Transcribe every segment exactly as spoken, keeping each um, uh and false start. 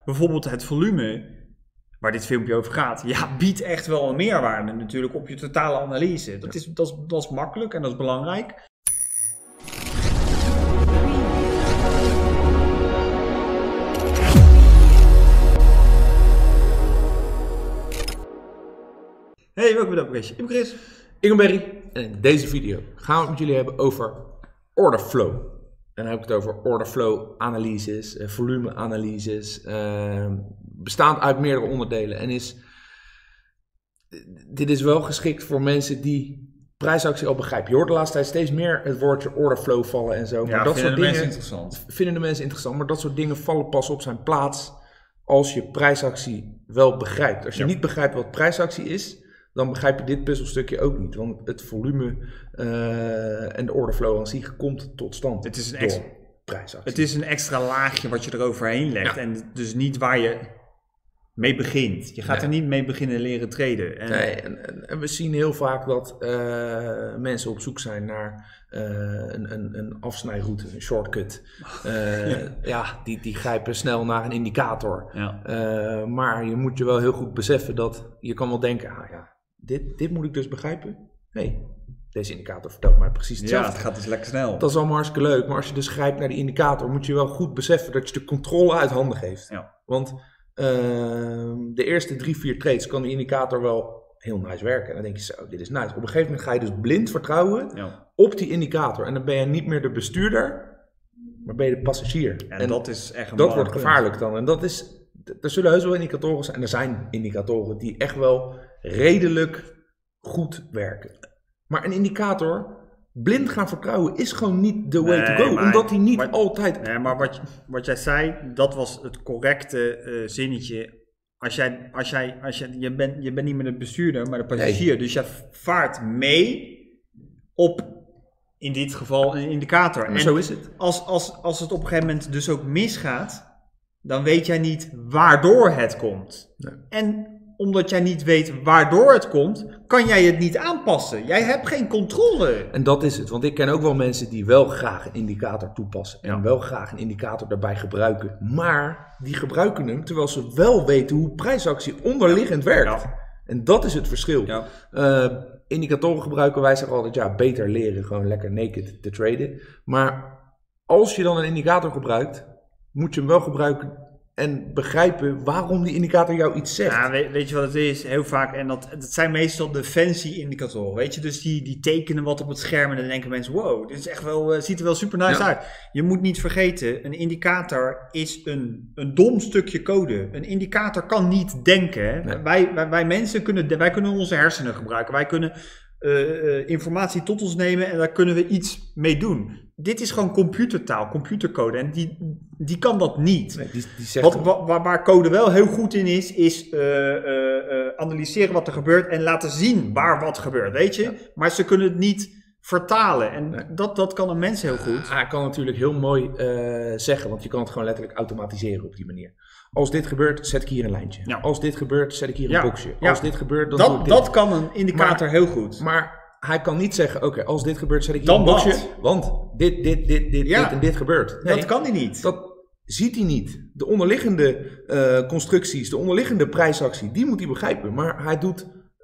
bijvoorbeeld het volume, waar dit filmpje over gaat, ja, biedt echt wel een meerwaarde natuurlijk op je totale analyse. Dat is, dat is, dat is makkelijk en dat is belangrijk. Hey, welkom bij de podcast. Ik ben Chris. Ik ben Barry en in deze video gaan we het met jullie hebben over order flow. En dan heb ik het over order flow analyses, eh, volume analyses, eh, bestaand uit meerdere onderdelen. En is, dit is wel geschikt voor mensen die prijsactie al begrijpen. Je hoort de laatste tijd steeds meer het woordje order flow vallen en zo. Maar Ja, dat vinden soort de dingen mensen interessant. vinden de mensen interessant, maar dat soort dingen vallen pas op zijn plaats als je prijsactie wel begrijpt. Als je Ja. niet begrijpt wat prijsactie is, dan begrijp je dit puzzelstukje ook niet. Want het volume uh, en de orderflow aan zich komt tot stand Het is een door extra, prijsactie. het is een extra laagje wat je eroverheen legt. Ja. En dus niet waar je mee begint. Je gaat Nee. er niet mee beginnen leren traden. En, Nee, en, en, en we zien heel vaak dat uh, mensen op zoek zijn naar uh, een, een, een afsnijroute, een shortcut. Uh, ja, ja die, die grijpen snel naar een indicator. Ja. Uh, maar je moet je wel heel goed beseffen dat je kan wel denken, ah ja, dit, dit moet ik dus begrijpen. Nee, deze indicator vertelt mij precies hetzelfde. Ja, het gaat dus lekker snel. Dat is allemaal hartstikke leuk, maar als je dus grijpt naar die indicator, moet je wel goed beseffen dat je de controle uit handen geeft. Ja. Want uh, de eerste drie, vier trades kan die indicator wel heel nice werken. En dan denk je zo, dit is nice. Op een gegeven moment ga je dus blind vertrouwen Ja. op die indicator. En dan ben je niet meer de bestuurder, maar ben je de passagier. En, en dat is echt een dat wordt belangrijk gevaarlijk dan. En dat is, er zullen heus wel indicatoren zijn. En er zijn indicatoren die echt wel redelijk goed werken. Maar een indicator blind gaan vertrouwen is gewoon niet the way Nee, to go. maar- Omdat hij niet maar- altijd... punt. Nee, maar wat, wat jij zei, dat was het correcte uh, zinnetje. Als jij, als jij, als jij, je bent je bent niet meer de bestuurder, maar de passagier. Nee. Dus je vaart mee op, in dit geval, een indicator. Maar En zo is het. Als, als, als het op een gegeven moment dus ook misgaat, dan weet jij niet waardoor het komt. Nee. En omdat jij niet weet waardoor het komt, kan jij het niet aanpassen. Jij hebt geen controle. En dat is het. Want ik ken ook wel mensen die wel graag een indicator toepassen. En Ja. wel graag een indicator daarbij gebruiken. Maar die gebruiken hem terwijl ze wel weten hoe prijsactie onderliggend werkt. Ja. En dat is het verschil. Ja. Uh, indicatoren gebruiken, wij zeggen altijd, ja, beter leren gewoon lekker naked te traden. Maar als je dan een indicator gebruikt, moet je hem wel gebruiken en begrijpen waarom die indicator jou iets zegt. Ja, weet, weet je wat het is? Heel vaak, en dat, dat zijn meestal de fancy indicatoren, weet je? Dus die, die tekenen wat op het scherm en dan denken mensen, wow, dit is echt wel, uh, ziet er wel super nice Ja. uit. Je moet niet vergeten, een indicator is een, een dom stukje code. Een indicator kan niet denken. Hè? Nee. Wij, wij, wij mensen kunnen, wij kunnen onze hersenen gebruiken. Wij kunnen uh, uh, informatie tot ons nemen en daar kunnen we iets mee doen. Dit is gewoon computertaal, computercode en die, die kan dat niet. Nee, die, die zegt Wat, wa- waar, waar code wel heel goed in is, is uh, uh, uh, analyseren wat er gebeurt en laten zien waar wat gebeurt, weet je? Ja. Maar ze kunnen het niet vertalen en Nee. dat, dat kan een mens heel goed. Hij kan natuurlijk heel mooi uh, zeggen, want je kan het gewoon letterlijk automatiseren op die manier. Als dit gebeurt, zet ik hier een lijntje. Ja. Als dit gebeurt, zet ik hier Ja. een boxje. Ja. Als dit gebeurt, dan doe ik Dat, dit. dat kan een indicator Maar- heel goed. Maar hij kan niet zeggen, oké, als dit gebeurt, zet ik hier Dan een boxje. wat? Want dit, dit, dit, dit, Ja. dit en dit gebeurt. Nee, dat kan hij niet. dat ziet hij niet. De onderliggende uh, constructies, de onderliggende prijsactie, die moet hij begrijpen. Maar hij doet,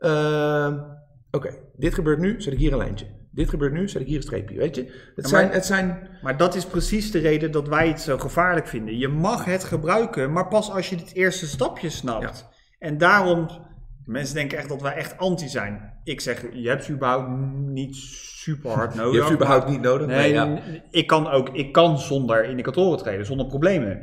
uh, oké, dit gebeurt nu, zet ik hier een lijntje. Dit gebeurt nu, zet ik hier een streepje, weet je. Het, Ja, zijn, maar- het zijn... Maar dat is precies de reden dat wij het zo gevaarlijk vinden. Je mag het gebruiken, maar pas als je het eerste stapje snapt. En daarom, mensen denken echt dat wij echt anti zijn. Ik zeg, je hebt ze überhaupt niet super hard nodig. Je hebt het überhaupt niet nodig. Nee, ja. ik kan ook, ik kan zonder indicatoren traden, zonder problemen.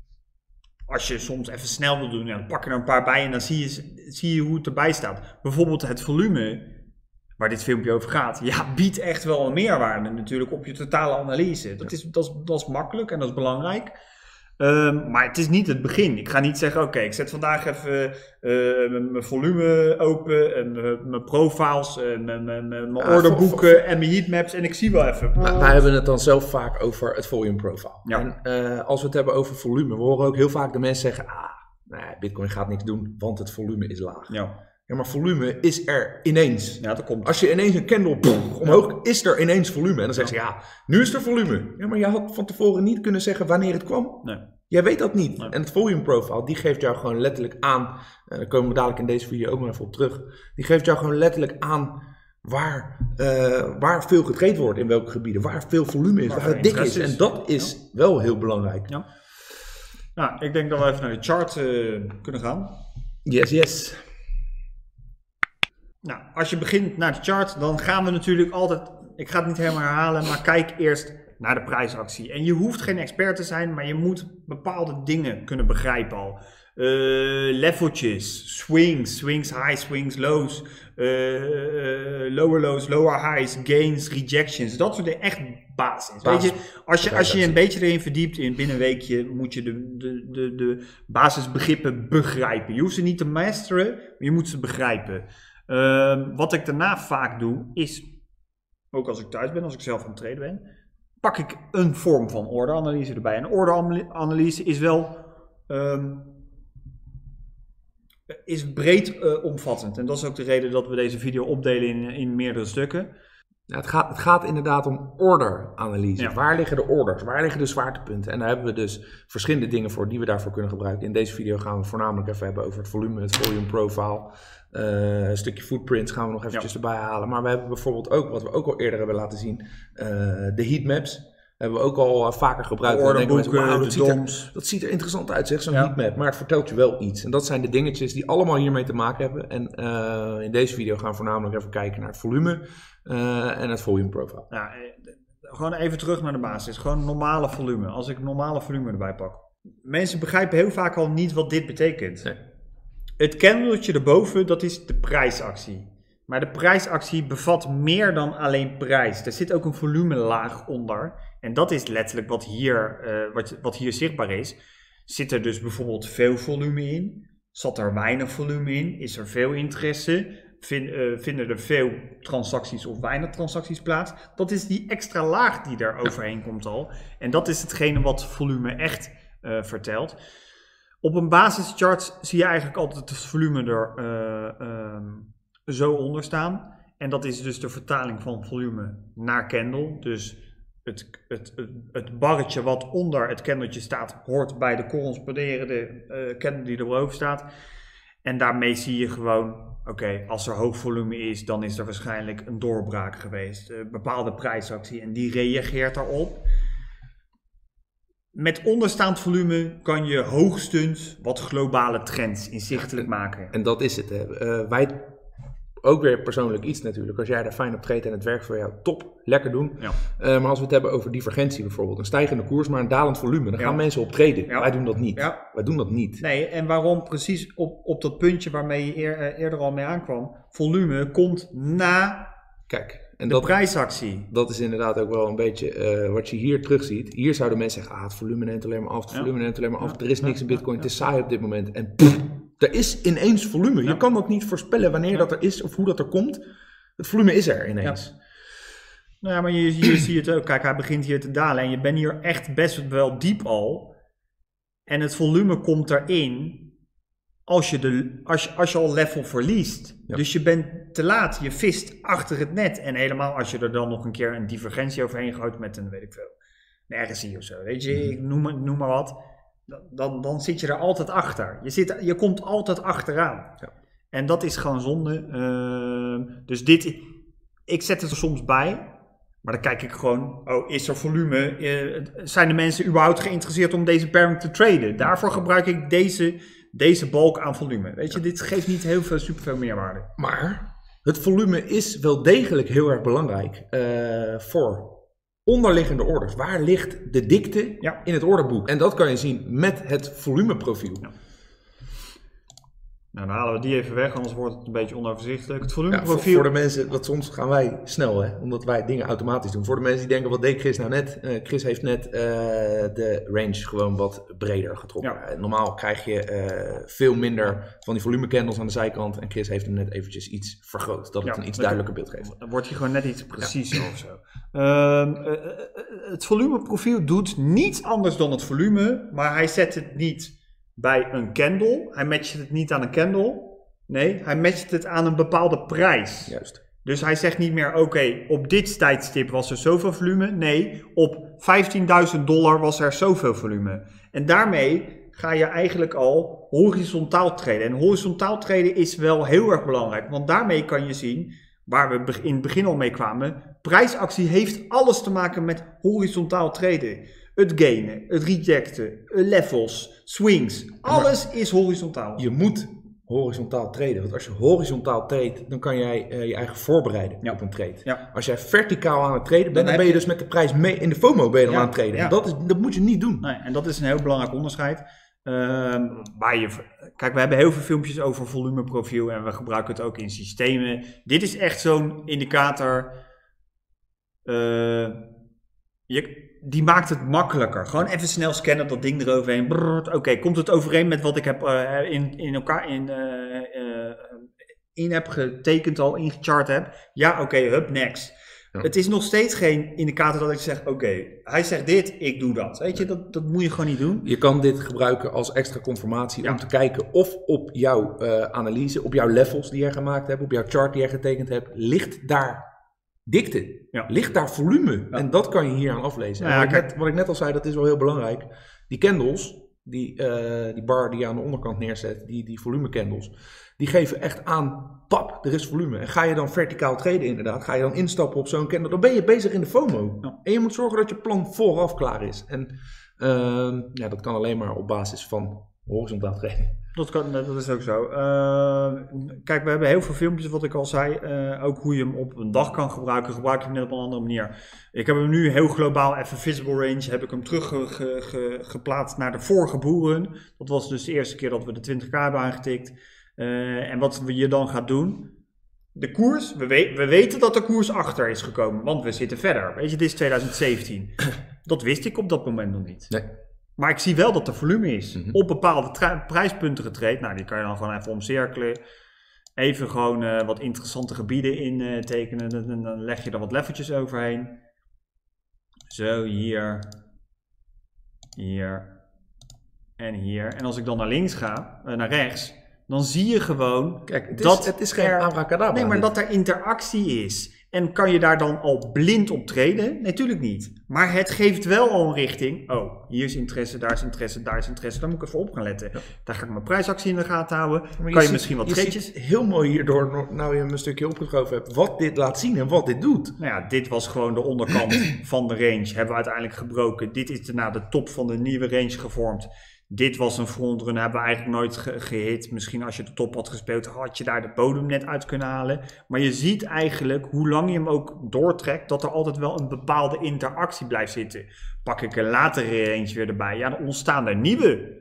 Als je soms even snel wil doen, dan pak je er een paar bij en dan zie je, zie je hoe het erbij staat. Bijvoorbeeld het volume, waar dit filmpje over gaat, ja, biedt echt wel een meerwaarde natuurlijk op je totale analyse. Dat is, dat is, dat is makkelijk en dat is belangrijk. Um, maar het is niet het begin. Ik ga niet zeggen, oké, okay, ik zet vandaag even uh, mijn volume open, en uh, mijn profiles, uh, mijn, mijn, mijn Ah, orderboeken voor, voor, en mijn heatmaps en ik zie wel even. Nou, wij hebben het dan zelf vaak over het volume profile. Ja. En uh, als we het hebben over volume, we horen ook heel vaak de mensen zeggen, ah, nou ja, Bitcoin gaat niks doen, want het volume is laag. Ja. Ja, maar volume is er ineens. Ja, dat komt. Als je ineens een candle pff, omhoog, is er ineens volume. En dan zeggen ze, ja, nu is er volume. Ja, maar je had van tevoren niet kunnen zeggen wanneer het kwam. Nee. Jij weet dat niet. Nee. En het volume profile, die geeft jou gewoon letterlijk aan, en daar komen we dadelijk in deze video ook nog even op terug, die geeft jou gewoon letterlijk aan waar, uh, waar veel getraind wordt in welke gebieden, waar veel volume is, waar, waar het dik is. is. En dat is ja. wel heel belangrijk. Ja. Nou, ik denk dat we even naar de chart uh, kunnen gaan. Yes, yes. Nou, als je begint naar de chart, dan gaan we natuurlijk altijd, ik ga het niet helemaal herhalen, maar kijk eerst naar de prijsactie. En je hoeft geen expert te zijn, maar je moet bepaalde dingen kunnen begrijpen al. Uh, leveltjes, swings, swings, high swings, lows, uh, uh, lower lows, lower highs, gains, rejections. Dat soort dingen, echt basis. Basis. Weet je, als je, als je een beetje erin verdiept, in binnen een weekje moet je de, de, de, de basisbegrippen begrijpen. Je hoeft ze niet te masteren, maar je moet ze begrijpen. Uh, wat ik daarna vaak doe, is, ook als ik thuis ben, als ik zelf aan het traden ben, pak ik een vorm van orderanalyse erbij. En orderanalyse is wel um, is breed uh, omvattend. En dat is ook de reden dat we deze video opdelen in, in meerdere stukken. Nou, het, gaat, het gaat inderdaad om orderanalyse. Ja. Waar liggen de orders? Waar liggen de zwaartepunten? En daar hebben we dus verschillende dingen voor die we daarvoor kunnen gebruiken. In deze video gaan we voornamelijk even hebben over het volume, het volume profile. Uh, een stukje footprints gaan we nog eventjes ja. erbij halen. Maar we hebben bijvoorbeeld ook, wat we ook al eerder hebben laten zien, uh, de heatmaps. Hebben we ook al uh, vaker gebruikt. De orderboeken, wow, dat, de ziet doms. er, dat ziet er interessant uit, zeg, zo'n ja. heatmap. Maar het vertelt je wel iets. En dat zijn de dingetjes die allemaal hiermee te maken hebben. En uh, in deze video gaan we voornamelijk even kijken naar het volume uh, en het volume profile. Ja, gewoon even terug naar de basis. Gewoon normale volume. Als ik normale volume erbij pak. Mensen begrijpen heel vaak al niet wat dit betekent. Nee. Het candletje erboven, dat is de prijsactie. Maar de prijsactie bevat meer dan alleen prijs. Er zit ook een volumelaag onder. En dat is letterlijk wat hier, uh, wat, wat hier zichtbaar is. Zit er dus bijvoorbeeld veel volume in? Zat er weinig volume in? Is er veel interesse? Vind, uh, vinden er veel transacties of weinig transacties plaats? Dat is die extra laag die er overheen komt al. En dat is hetgene wat volume echt uh, vertelt. Op een basischart zie je eigenlijk altijd het volume er uh, um, zo onder staan. En dat is dus de vertaling van volume naar candle. Dus het, het, het, het barretje wat onder het candletje staat, hoort bij de corresponderende uh, candle die erboven staat. En daarmee zie je gewoon, oké, okay, als er hoog volume is, dan is er waarschijnlijk een doorbraak geweest. Een bepaalde prijsactie en die reageert daarop. Met onderstaand volume kan je hoogstens wat globale trends inzichtelijk maken. En dat is het. Hè. Uh, wij ook weer persoonlijk iets natuurlijk. Als jij daar fijn op treedt en het werkt voor jou, top, lekker doen. Ja. Uh, maar als we het hebben over divergentie bijvoorbeeld, een stijgende koers, maar een dalend volume, dan ja. gaan mensen op treden. Ja. Wij doen dat niet. Ja. Wij doen dat niet. Nee, en waarom precies op, op dat puntje waarmee je eer, uh, eerder al mee aankwam, volume komt na Kijk, en de dat, prijsactie. Dat is inderdaad ook wel een beetje uh, wat je hier terug ziet. Hier zouden mensen zeggen, ah, het volume neemt alleen maar af, het volume ja. neemt alleen maar af, ja. er is niks ja. in Bitcoin, ja. het is saai op dit moment. En pff, er is ineens volume. Ja. Je kan ook niet voorspellen wanneer ja. dat er is of hoe dat er komt. Het volume is er ineens. Ja. Nou ja, maar je, je ziet het ook. Kijk, hij begint hier te dalen en je bent hier echt best wel diep al. En het volume komt erin als je, de, als je, als je al level verliest. Ja. Dus je bent te laat. Je vist achter het net. En helemaal als je er dan nog een keer een divergentie overheen gooit met een, weet ik veel, een R S I of zo. Weet je, ik noem, noem maar wat. Dan, dan zit je er altijd achter. Je, zit, je komt altijd achteraan. Ja. En dat is gewoon zonde. Uh, dus dit, ik zet het er soms bij. Maar dan kijk ik gewoon, oh, is er volume? Uh, zijn de mensen überhaupt geïnteresseerd om deze pairing te traden? Daarvoor gebruik ik deze, deze balk aan volume. Weet je, ja. dit geeft niet heel veel, superveel meerwaarde. Maar het volume is wel degelijk heel erg belangrijk uh, voor onderliggende orders. Waar ligt de dikte ja. in het orderboek? En dat kan je zien met het volumeprofiel. Ja. Nou, dan halen we die even weg, anders wordt het een beetje onoverzichtelijk. Het volumeprofiel... Ja, voor, voor de mensen, dat soms gaan wij snel, hè, omdat wij dingen automatisch doen. Voor de mensen die denken, wat deed Chris nou net? Uh, Chris heeft net uh, de range gewoon wat breder getrokken. Ja. Uh, normaal krijg je uh, veel minder van die volumecandles aan de zijkant. En Chris heeft hem net eventjes iets vergroot, dat het ja, een iets duidelijker beeld geeft. Dan wordt hij gewoon net iets preciezer ja. of zo. Uh, uh, uh, het volumeprofiel doet niets anders dan het volume, maar hij zet het niet bij een candle. Hij matcht het niet aan een candle. Nee, hij matcht het aan een bepaalde prijs. Juist. Dus hij zegt niet meer, oké, okay, op dit tijdstip was er zoveel volume. Nee, op vijftienduizend dollar was er zoveel volume. En daarmee ga je eigenlijk al horizontaal traden. En horizontaal traden is wel heel erg belangrijk. Want daarmee kan je zien, waar we in het begin al mee kwamen, prijsactie heeft alles te maken met horizontaal traden. Het gainen, het rejecten, levels, swings, alles is horizontaal. Je moet horizontaal traden. Want als je horizontaal trade, dan kan jij uh, je eigen voorbereiden ja. op een trade. Ja. Als jij verticaal aan het traden bent, dan, dan ben je dus met de prijs mee in de FOMO ben je dan ja. aan het traden. Ja. En dat, is, dat moet je niet doen. Nee, en dat is een heel belangrijk onderscheid. Uh, waar je, kijk, we hebben heel veel filmpjes over volumeprofiel en we gebruiken het ook in systemen. Dit is echt zo'n indicator. Uh, je, die maakt het makkelijker. Gewoon even snel scannen, dat ding eroverheen. Oké, okay, komt het overeen met wat ik heb uh, in, in elkaar in, uh, uh, in heb getekend al, ingechart heb? Ja, oké, okay, hup, next. Ja. Het is nog steeds geen indicator dat ik zeg, oké, okay, hij zegt dit, ik doe dat. Weet je, dat, dat moet je gewoon niet doen. Je kan dit gebruiken als extra confirmatie ja. om te kijken of op jouw uh, analyse, op jouw levels die jij gemaakt hebt, op jouw chart die jij getekend hebt, ligt daar dikte, ja. ligt daar volume. Ja. En dat kan je hier aan aflezen. Ja, en wat, ik net, wat ik net al zei, dat is wel heel belangrijk. Die candles, die, uh, die bar die je aan de onderkant neerzet, die, die volume candles, die geven echt aan, pap, er is volume. En ga je dan verticaal traden inderdaad, ga je dan instappen op zo'n candle, dan ben je bezig in de FOMO. Ja. En je moet zorgen dat je plan vooraf klaar is. En uh, ja, dat kan alleen maar op basis van horizontaal traden. Dat, kan, dat is ook zo. Uh, kijk, we hebben heel veel filmpjes, wat ik al zei. Uh, ook hoe je hem op een dag kan gebruiken. Gebruik je hem net op een andere manier. Ik heb hem nu heel globaal, even visible range, heb ik hem teruggeplaatst naar de vorige boeren. Dat was dus de eerste keer dat we de twintig k hebben aangetikt. Uh, en wat je dan gaat doen, de koers, we, we, we weten dat de koers achter is gekomen, want we zitten verder. Weet je, dit is twintig zeventien. Dat wist ik op dat moment nog niet. Nee. Maar ik zie wel dat er volume is. Mm-hmm. Op bepaalde tra- prijspunten getraind. Nou, die kan je dan gewoon even omcirkelen. Even gewoon uh, wat interessante gebieden in uh, tekenen. En dan leg je er wat leveltjes overheen. Zo, hier. Hier. En hier. En als ik dan naar links ga, uh, naar rechts, dan zie je gewoon Kijk, het is, dat het is geen er, abracadabra. Nee, maar dit. Dat er interactie is. En kan je daar dan al blind op traden? Nee, natuurlijk niet. Maar het geeft wel al een richting. Oh, hier is interesse, daar is interesse, daar is interesse. Daar moet ik even op gaan letten. Ja. Daar ga ik mijn prijsactie in de gaten houden. Maar kan je, je ziet, misschien wat treetjes. Heel mooi hierdoor, nou je hem een stukje opgeschoven hebt, wat dit laat zien en wat dit doet. Nou ja, dit was gewoon de onderkant van de range. Hebben we uiteindelijk gebroken. Dit is daarna de top van de nieuwe range gevormd. Dit was een frontrun, hebben we eigenlijk nooit ge- gehit. Misschien als je de top had gespeeld, had je daar de bodem net uit kunnen halen. Maar je ziet eigenlijk, hoe lang je hem ook doortrekt, dat er altijd wel een bepaalde interactie blijft zitten. Pak ik een latere range weer erbij, ja, dan ontstaan er nieuwe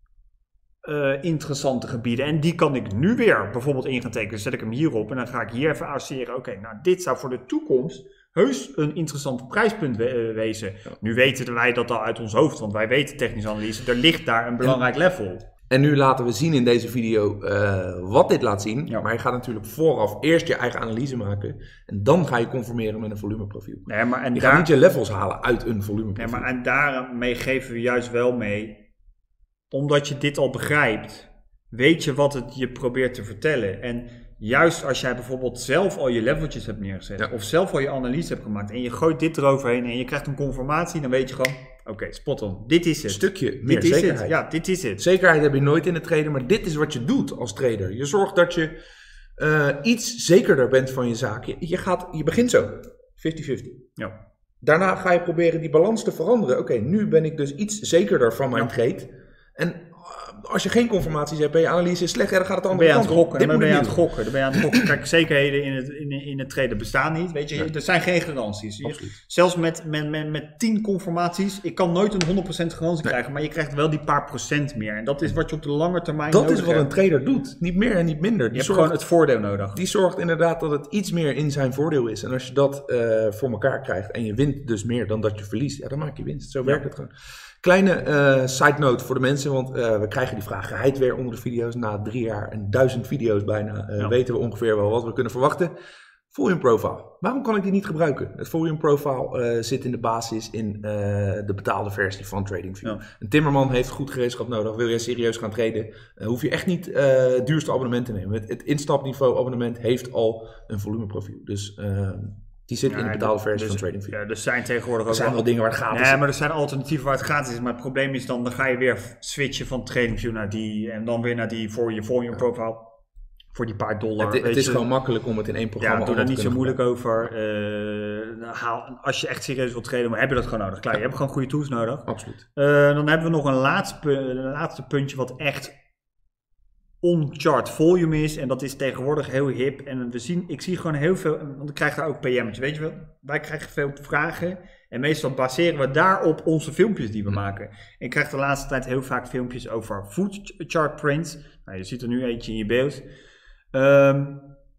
uh, interessante gebieden. En die kan ik nu weer bijvoorbeeld in gaan tekenen. Dan zet ik hem hierop en dan ga ik hier even associëren. Oké, okay, nou dit zou voor de toekomst heus een interessant prijspunt we- wezen. Ja. Nu weten wij dat al uit ons hoofd, want wij weten technische analyse. Er ligt daar een belangrijk level. En nu laten we zien in deze video uh, wat dit laat zien. Ja. Maar je gaat natuurlijk vooraf eerst je eigen analyse maken. En dan ga je conformeren met een volumeprofiel. Nee, maar en je daar... gaat niet je levels halen uit een volumeprofiel. Nee, maar en daarmee geven we juist wel mee. Omdat je dit al begrijpt, weet je wat het je probeert te vertellen. En juist als jij bijvoorbeeld zelf al je leveltjes hebt neergezet, ja, of zelf al je analyse hebt gemaakt en je gooit dit eroverheen en je krijgt een conformatie, dan weet je gewoon, oké, okay, spot on, dit is het. Een stukje meer dit zekerheid. Is het. Ja, dit is het. Zekerheid heb je nooit in het traden, maar dit is wat je doet als trader. Je zorgt dat je uh, iets zekerder bent van je zaak. Je, je, gaat, je begint zo, vijftig vijftig. Ja. Daarna ga je proberen die balans te veranderen. Oké, okay, nu ben ik dus iets zekerder van mijn ja. trade. En als je geen conformaties hebt en je analyse is slecht, dan gaat het andere kant op. Dan ben je aan het gokken. Dan ben je aan het gokken. Kijk, zekerheden in het, in, in het traden bestaan niet. Weet je, ja. Er zijn geen garanties. Je, zelfs met, met, met, met tien conformaties, ik kan nooit een honderd procent garantie nee. krijgen, maar je krijgt wel die paar procent meer. En dat is wat je op de lange termijn dat nodig is wat hebt. Een trader doet. Niet meer en niet minder. Die je hebt zorgt, gewoon het voordeel nodig. Die zorgt inderdaad dat het iets meer in zijn voordeel is. En als je dat uh, voor elkaar krijgt en je wint dus meer dan dat je verliest, ja, dan maak je winst. Zo werkt ja. het gewoon. Kleine uh, side note voor de mensen, want uh, we krijgen die vraag geheid weer onder de video's. Na drie jaar en duizend video's bijna uh, ja. weten we ongeveer wel wat we kunnen verwachten. Volume Profile. Waarom kan ik die niet gebruiken? Het Volume Profile uh, zit in de basis in uh, de betaalde versie van TradingView. Ja. Een timmerman heeft goed gereedschap nodig. Wil je serieus gaan traden, uh, hoef je echt niet uh, het duurste abonnement te nemen. Het, het instapniveau abonnement heeft al een volumeprofiel. Dus uh, die zit ja, in de betaalde versie dus, van TradingView. Ja, er zijn tegenwoordig ook er zijn wel dingen waar het gratis is. Ja, maar er zijn alternatieven waar het gratis is. Maar het probleem is dan, dan ga je weer switchen van TradingView naar die. En dan weer naar die voor je Volume ja. Profile. Voor die paar dollar. Het, het is je. gewoon makkelijk om het in één programma ja, te doen. Ja, doe daar niet zo moeilijk over. Uh, haal, als je echt serieus wilt traden, maar heb je dat gewoon nodig. Klaar, ja. Je hebt gewoon goede tools nodig. Absoluut. Uh, dan hebben we nog een laatste, een laatste puntje wat echt on-chart volume is. En dat is tegenwoordig heel hip. En we zien, ik zie gewoon heel veel, want ik krijg daar ook P M'tjes. Weet je wel, wij krijgen veel vragen. En meestal baseren we daarop onze filmpjes die we hmm. maken. En ik krijg de laatste tijd heel vaak filmpjes over food chart prints. Nou, je ziet er nu eentje in je beeld. Um,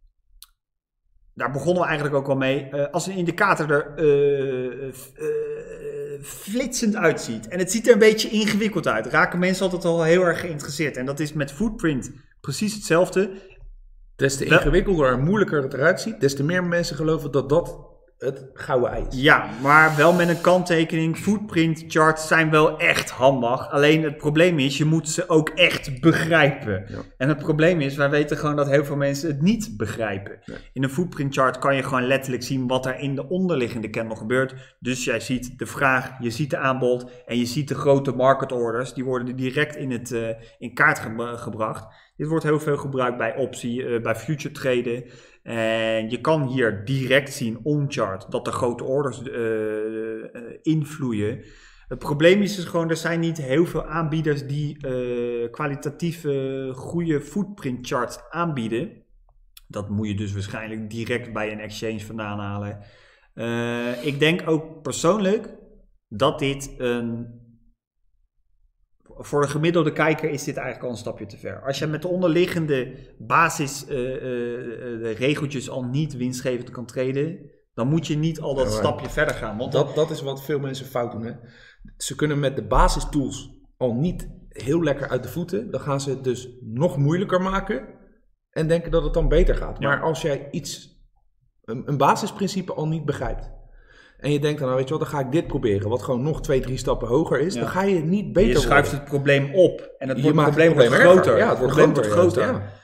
daar begonnen we eigenlijk ook al mee. Uh, als een indicator er uh, uh, flitsend uitziet en het ziet er een beetje ingewikkeld uit, raken mensen altijd al heel erg geïnteresseerd. En dat is met footprint precies hetzelfde. Des te ingewikkelder en moeilijker het eruit ziet, des te meer mensen geloven dat dat het gouden ei is. Ja, maar wel met een kanttekening. Footprint charts zijn wel echt handig. Alleen het probleem is, je moet ze ook echt begrijpen. Ja. En het probleem is, wij weten gewoon dat heel veel mensen het niet begrijpen. Ja. In een footprint chart kan je gewoon letterlijk zien wat er in de onderliggende candle gebeurt. Dus jij ziet de vraag, je ziet de aanbod en je ziet de grote market orders. Die worden direct in, het, uh, in kaart ge- gebracht. Dit wordt heel veel gebruikt bij optie, uh, bij future traden. En je kan hier direct zien on-chart dat er grote orders uh, uh, invloeien. Het probleem is dus gewoon, er zijn niet heel veel aanbieders die uh, kwalitatieve goede footprint charts aanbieden. Dat moet je dus waarschijnlijk direct bij een exchange vandaan halen. Uh, ik denk ook persoonlijk dat dit een... Voor de gemiddelde kijker is dit eigenlijk al een stapje te ver. Als je met de onderliggende basis uh, uh, de regeltjes al niet winstgevend kan traden, dan moet je niet al dat ja, stapje verder gaan. Want dat, dat is wat veel mensen fout doen. Hè? Ze kunnen met de basistools al niet heel lekker uit de voeten. Dan gaan ze het dus nog moeilijker maken en denken dat het dan beter gaat. Ja. Maar als jij iets, een, een basisprincipe al niet begrijpt, en je denkt dan, nou weet je wat, dan ga ik dit proberen, wat gewoon nog twee, drie stappen hoger is, ja. dan ga je niet beter Je schuift worden. het probleem op en het, je wordt, het probleem het wordt groter. Ja, het wordt groter. Het groter.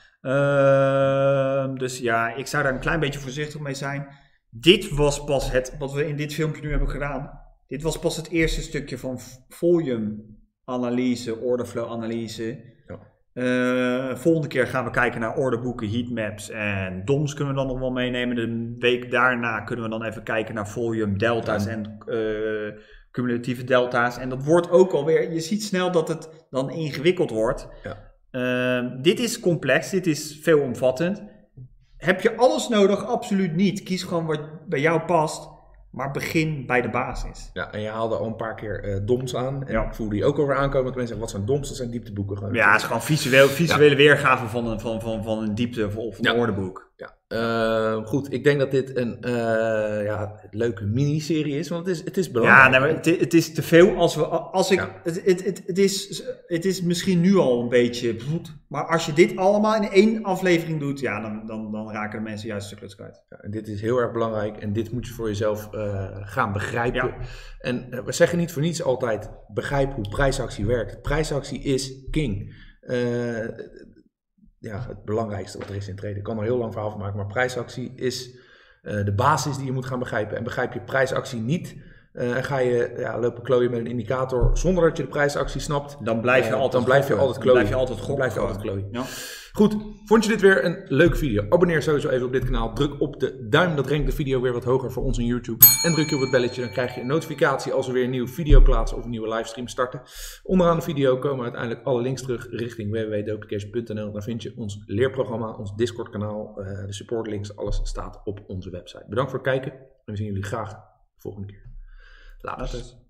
Ja. Uh, dus ja, ik zou daar een klein beetje voorzichtig mee zijn. Dit was pas het, wat we in dit filmpje nu hebben gedaan. Dit was pas het eerste stukje van volume analyse, orderflow analyse. Ja. Uh, volgende keer gaan we kijken naar orderboeken, heatmaps en D O Ms kunnen we dan nog wel meenemen. De week daarna kunnen we dan even kijken naar volume delta's ja. en uh, cumulatieve delta's. En dat wordt ook alweer, je ziet snel dat het dan ingewikkeld wordt. Ja. Uh, dit is complex, dit is veelomvattend. Heb je alles nodig? Absoluut niet. Kies gewoon wat bij jou past. Maar begin bij de basis. Ja, en je haalde al een paar keer uh, D O Ms aan. En ja. ik voelde die ook alweer aankomen. Dat mensen zeggen, wat zijn D O Ms? Dat zijn diepteboeken. Gewoon. Ja, het is gewoon visueel, visuele ja. weergave van een, van, van, van een diepte of een ja. orderboek. Ja. Uh, goed, ik denk dat dit een uh, ja, leuke miniserie is. Want het is, het is belangrijk. Ja, nee, maar het, het is te veel. Als we, als ik, ja. het, het, het, het, is, het is misschien nu al een beetje... Maar als je dit allemaal in één aflevering doet... Ja, dan, dan, dan raken de mensen juist de kluts kwijt. Ja, en dit is heel erg belangrijk. En dit moet je voor jezelf uh, gaan begrijpen. Ja. En uh, we zeggen niet voor niets altijd... Begrijp hoe prijsactie werkt. Prijsactie is king. Uh, ja, het belangrijkste wat er is in traden. Ik kan er heel lang verhaal van maken, maar prijsactie is uh, de basis die je moet gaan begrijpen. En begrijp je prijsactie niet uh, en ga je ja, lopen klooien met een indicator zonder dat je de prijsactie snapt, dan blijf je uh, altijd dan blijf je altijd klooien. Dan blijf je altijd dan blijf je altijd klooien. Ja. Goed, vond je dit weer een leuke video? Abonneer sowieso even op dit kanaal. Druk op de duim, dat rankt de video weer wat hoger voor ons in YouTube. En druk je op het belletje, dan krijg je een notificatie als we weer een nieuwe video plaatsen of een nieuwe livestream starten. Onderaan de video komen uiteindelijk alle links terug richting w w w punt dopecation punt n l. Daar vind je ons leerprogramma, ons Discord kanaal, uh, de support links, alles staat op onze website. Bedankt voor het kijken en we zien jullie graag de volgende keer. Later.